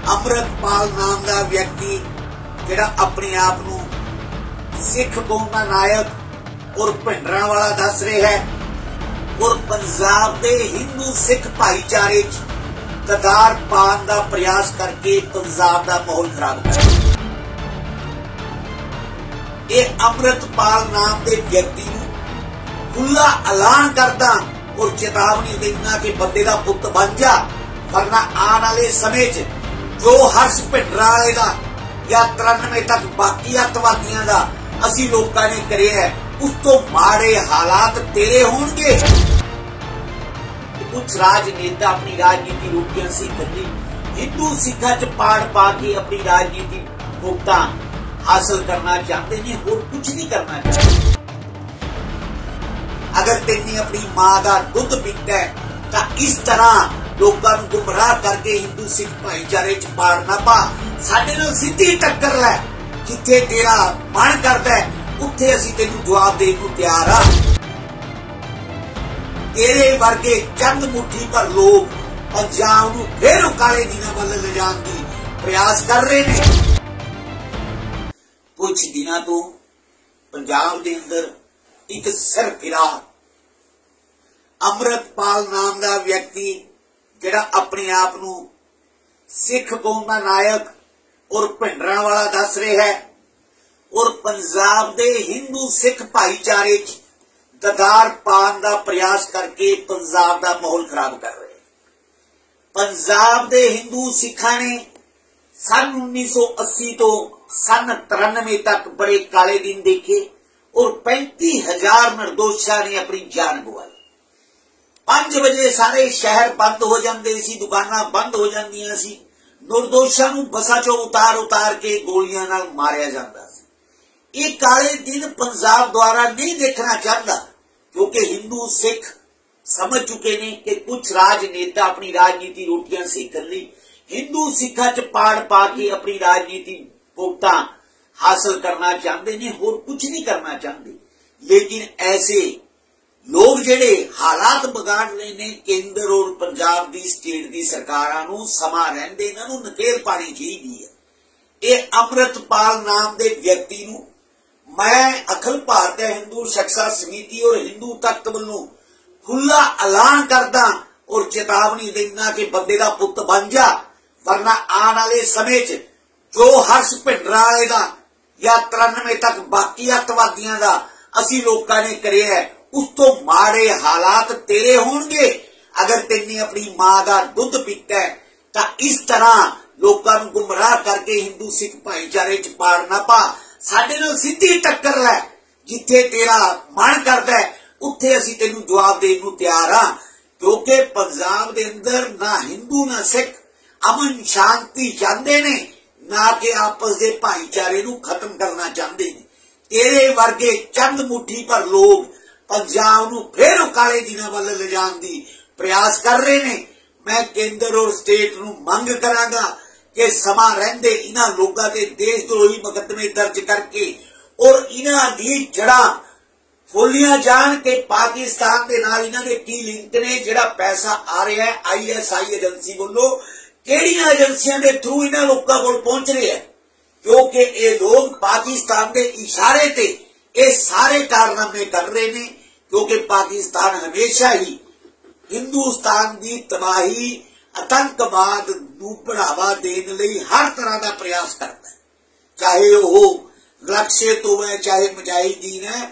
अमृतपाल नाम का व्यक्ति जिहड़ा अपने आप नूं सिख कौम का नायक और भिंडरां वाला दस रहा है और पंजाब के हिंदू सिख भाईचारे दगार पाने का प्रयास करके पंजाब का माहौल खराब कर रहा है। ये अमृतपाल नाम के व्यक्ति नूं खुला ऐलान करदा और चेतावनी देना कि बंदे का पुत बन जा, वरना आने वाले समय जो हर्ष भिंडरां वाले का या 93 तक बाकी अतवादियों का असी लोगों ने करे है, उस तो माड़े हालात तेरे होंगे। कुछ राजनेता अपनी राजनीति रोटियां सीखने हिंदू सिखा च पाड़ पा के अपनी राजनीति भुगता हासिल करना चाहते हैं और कुछ नहीं करना चाहते। अगर तेने अपनी मां का दुध पीता है तो इस तरह लोगों को गुमराह करके हिंदू सिख भाईचारे च पाड़ ना पा, साडे नाल सीधी टक्कर लै, जिथे तेरा मन करता है उत्थे असीं तेनू जवाब देने को तैयार हाँ। तेरे वर्गे चंद मुट्ठी पर लोग पंजाब नूं फिर काले दिनां वल ले जाण दी प्रयास कर रहे हैं। कुछ दिनों तो पंजाब के अंदर एक सिरफिरा अमृतपाल नाम का व्यक्ति जिहड़ा अपने आप नूं सिख कौम का नायक और भिंडरां वाला दस रहा है और पंजाब के हिंदू सिख भाईचारे दगार पाने का प्रयास करके पंजाब का माहौल खराब कर रहे हैं। पंजाब के हिंदू सिखा ने सन 1980 तो सन 93 तक बड़े काले दिन देखे और 35,000 निर्दोषा ने अपनी जान गवाई। 5 बजे सारे शहर बंद हो जाते सी, दुकानां बंद हो जांदियां सी, निर्दोषां नूं बसां चों उतार उतार के गोलियां नाल मारिया जांदा सी। ये काले दिन पंजाब द्वारा नहीं देखना चाहता, क्योंकि हिंदू सिख समझ चुके ने कि कुछ राजनेता अपनी राजनीति रोटियां सेकन लई हिंदू सिखा च पाड़ पा के अपनी राजनीति भुगता हासिल करना चाहते हैं और कुछ नहीं करना चाहते। लेकिन ऐसे लोग जेड़े हालात बिगाड़ रहे ने केंद्र और पंजाब की स्टेट की सरकारां नूं समा रहिंदे इन्हां नूं नकेल पानी चाहीदी है। ये अमृतपाल नाम के व्यक्ति नूं मैं अखिल भारतीय हिंदू शिक्षा समिति और हिंदू तख्त वालों खुला ऐलान करदा और चेतावनी देना कि बंदे का पुत बन जा, वरना आने वाले समय जो हर्ष भिंडरां वाले का या 93 तक बाकी अतवादियों का असी लोगों ने करे है, उस तो माड़े हालात तेरे होंगे। अगर तेने अपनी मां का दुध पीता है तो इस तरह लोगों को गुमराह करके हिंदू सिख भाईचारे च पाड़ ना पा, साडे नाल सीधी टक्कर लै, जिथे तेरा मन करता है उत्थे असीं तेनू जवाब देने को तैयार हाँ। क्योंकि पंजाब के अंदर ना हिंदू ना सिख अमन शांति चाहते ने, ना कि आपस के भाईचारे नूं खत्म करना चाहते हैं। तेरे वर्गे चंद मुट्ठी पर लोग पंजाब नूं फिर काले दिनां वल ले जाण दी प्रयास कर रहे हैं। मैं केंद्र और स्टेट नूं मंग करांगा कि समा रहिंदे इन्हां लोकां ते देशद्रोही मुकदमे दर्ज करके और इन्हां दी जड़ां खोलियां जान के पाकिस्तान के नाल इन्हां दे की लिंक ने, जिहड़ा पैसा आ रहा है ISI एजेंसी वालों किहड़ियां एजेंसियां के थ्रू इन्हां लोकां कोल पहुंच रहे हैं। क्योंकि ये लोग पाकिस्तान के इशारे ते ये सारे कारनामे कर रहे हैं, क्योंकि पाकिस्तान हमेशा ही हिंदुस्तान की तबाही आतंकवाद नूं बढ़ावा देने लई हर तरह का प्रयास करता है, चाहे वह लक्ष्य तो है चाहे मुजाहिदीन है।